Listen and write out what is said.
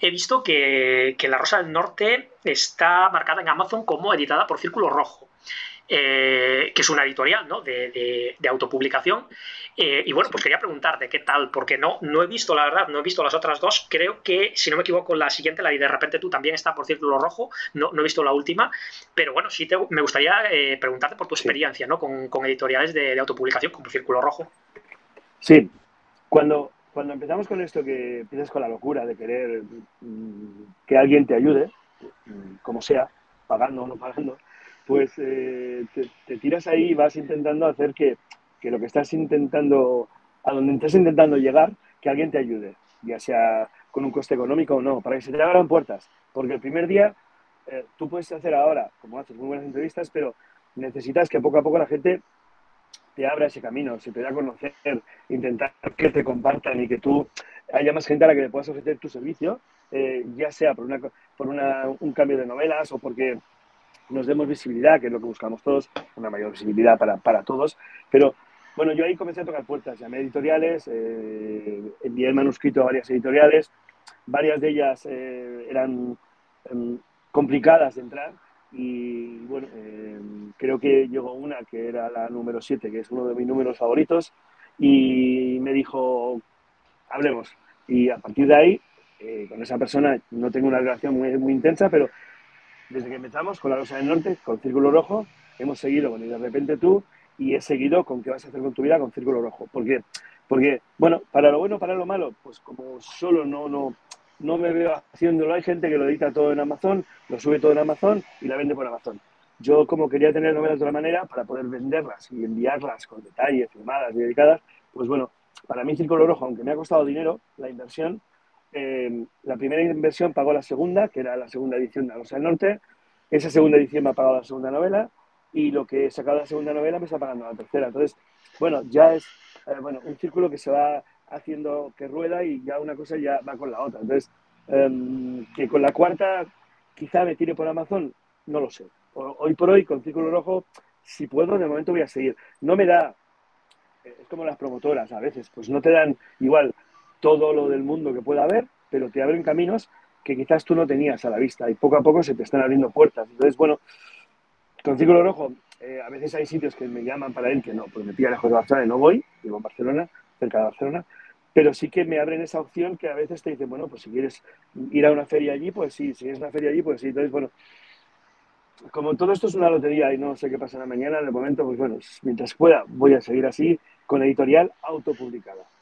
he visto que La Rosa del Norte está marcada en Amazon como editada por Círculo Rojo, que es una editorial, ¿no?, de autopublicación. Y bueno, pues quería preguntarte qué tal, porque no he visto, la verdad, no he visto las otras dos. Creo que, si no me equivoco, la siguiente, la de repente tú, también está por Círculo Rojo. No he visto la última, pero bueno, sí me gustaría preguntarte por tu Sí, experiencia, ¿no?, con editoriales de autopublicación como Círculo Rojo. sí. Cuando empezamos con esto, que empiezas con la locura de querer que alguien te ayude, como sea, pagando o no pagando, pues te tiras ahí y vas intentando hacer que lo que estás intentando, a donde estás intentando llegar, que alguien te ayude, ya sea con un coste económico o no, para que se te abran puertas. Porque el primer día, tú puedes hacer ahora, como haces muy buenas entrevistas, pero necesitas que poco a poco la gente te abra ese camino, se te da a conocer, intentar que te compartan y que tú haya más gente a la que le puedas ofrecer tu servicio, ya sea un cambio de novelas o porque nos demos visibilidad, que es lo que buscamos todos, una mayor visibilidad para todos. Pero bueno, yo ahí comencé a tocar puertas, llamé a editoriales, envié el manuscrito a varias editoriales, varias de ellas eran eh, complicadas de entrar y bueno, creo que llegó una que era la número 7 que es uno de mis números favoritos, y me dijo, hablemos. Y a partir de ahí, con esa persona no tengo una relación muy intensa, pero desde que empezamos con La Rosa del Norte, con Círculo Rojo, hemos seguido con Y de repente tú, y he seguido con ¿Qué vas a hacer con tu vida? Con Círculo Rojo. ¿Por qué? Porque, bueno, para lo malo, pues como solo no me veo haciéndolo, hay gente que lo edita todo en Amazon, lo sube todo en Amazon y la vende por Amazon. Yo, como quería tener novelas de otra manera, para poder venderlas y enviarlas con detalles, firmadas y dedicadas, pues bueno, para mí Círculo Rojo, aunque me ha costado dinero la inversión, la primera inversión pagó la segunda, que era la segunda edición de La Rosa del Norte. Esa segunda edición me ha pagado la segunda novela y lo que he sacado de la segunda novela me está pagando la tercera. Entonces, bueno, ya es un círculo que se va haciendo, que rueda, y ya una cosa ya va con la otra. Entonces, que con la cuarta quizá me tire por Amazon, no lo sé. Hoy por hoy, con Círculo Rojo, si puedo, de momento voy a seguir. No me da, es como las promotoras a veces, pues no te dan igual todo lo del mundo que pueda haber, pero te abren caminos que quizás tú no tenías a la vista y poco a poco se te están abriendo puertas. Entonces, bueno, con Círculo Rojo, a veces hay sitios que me llaman para ir, que no, pues me pilla lejos de Barcelona y no voy, vivo en Barcelona, cerca de Barcelona, pero sí que me abren esa opción que a veces te dicen, bueno, pues si quieres ir a una feria allí, pues sí, si es una feria allí, pues sí. Entonces, bueno, como todo esto es una lotería y no sé qué pasará mañana, de momento, pues bueno, mientras pueda, voy a seguir así con editorial autopublicada.